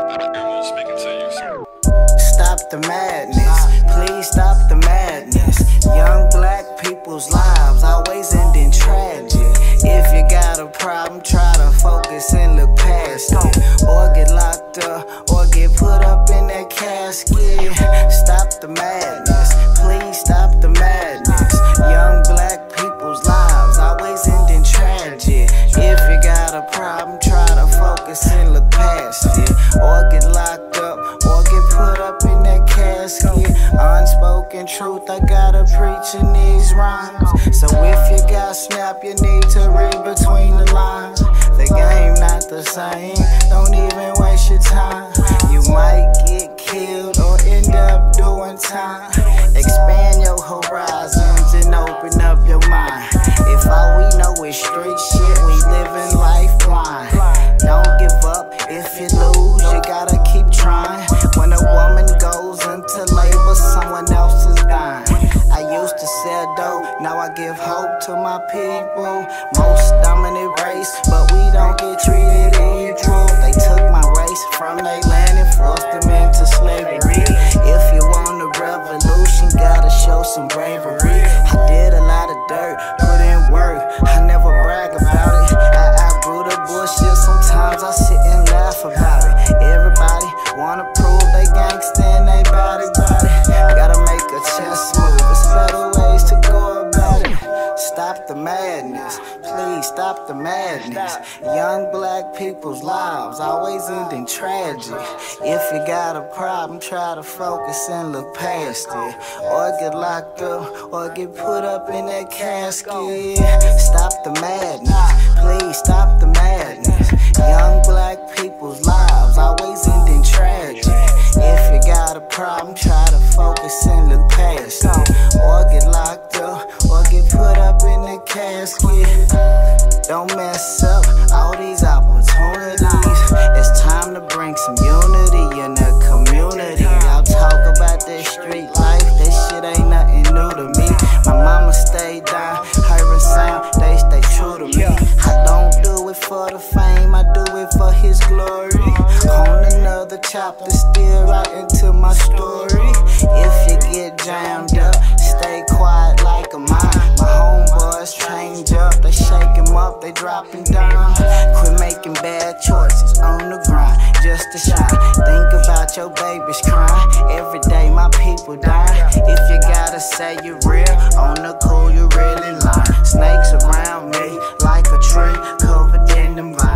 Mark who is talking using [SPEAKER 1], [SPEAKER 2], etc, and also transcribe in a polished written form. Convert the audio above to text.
[SPEAKER 1] Stop the madness, please stop the madness. Young black people's lives always end in tragedy. If you got a problem, try to focus and look past it. Or get locked up, or get put up in that casket. Stop the madness, please stop the madness. Young black people's lives always end in tragedy. If you got a problem, try to focus and look past it. Or get locked up, or get put up in that casket. Unspoken truth, I gotta preach in these rhymes. So if you got snap, you need to read between the lines. The game not the same, don't even waste your time. You might get killed or end up doing time. Expand your horizons and open up your mind. If all we know is street shit, we living life blind. Don't give up, if you lose, you gotta keep trying. When a woman goes into labor, someone else is dying. I used to sell dope, now I give hope to my people. Most dominant race, but we don't get treated equal. They took my race from their land and forced them into slavery. If you want a revolution, gotta show some bravery. I did a lot of dirt, put in work, I never brag about it. I outgrew the bullshit, sometimes I sit and laugh about it. Everybody wanna prove they gangsta and they body. Gotta make a chess move, there's better ways to go about it. Stop the madness, please stop the madness. Young black people's lives always end in tragedy. If you got a problem, try to focus and look past it. Or get locked up, or get put up in that casket. Stop the madness, please stop the madness. Young black people's lives always end in tragedy. If you got a problem, try to focus and look past it. Or get locked up, or get put up in the casket. Don't mess up all these opportunities. It's time to bring some unity in the community. Y'all talk about that street life, that shit ain't nothing new to me. My mama stayed down, her and sound, they stay true to me. I don't do it for the fame, I do it for his glory. On another chapter, still right into my story. If you get jammed up, stay quiet like a mine. My homeboys change up, they shake him up, they drop him down. Quit making bad choices on the grind, just to shine. Think about your babies crying, every day my people die. If you gotta say you're real, on the cool you really lying. Snakes around me like a tree covered in them vines.